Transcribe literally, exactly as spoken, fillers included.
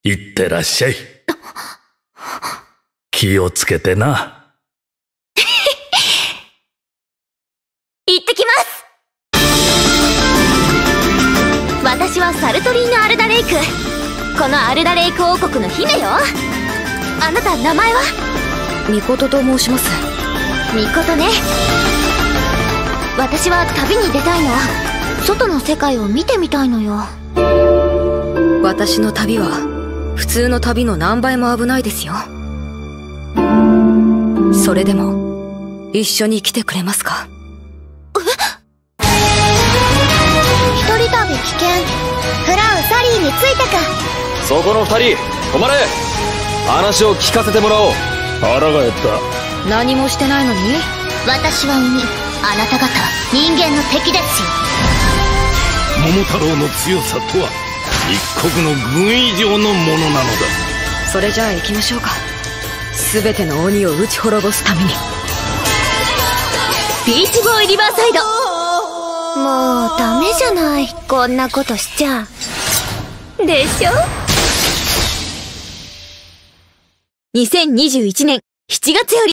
いってらっしゃい。気をつけてな。 行ってきます。私はサルトリーヌ・アルダレイク。このアルダレイク王国の姫よ。あなた名前は？ ミコトと申します。 ミコトね。私は旅に出たいの。外の世界を見てみたいのよ。 私の旅は普通の旅の何倍も危ないですよ。それでも一緒に来てくれますか？ え？一人旅危険。フラウ・サリーについてか。 そこの二人止まれ。話を聞かせてもらおう。 腹が減った。 何もしてないのに。 私は海、あなた方人間の敵ですよ。 桃太郎の強さとは一国の軍以上のものなのだ。 それじゃあ行きましょうか。全ての鬼を打ち滅ぼすために。 ビーチボーイリバーサイド。もうダメじゃない、こんなことしちゃ。でしょ。にせんにじゅういちねんしちがつより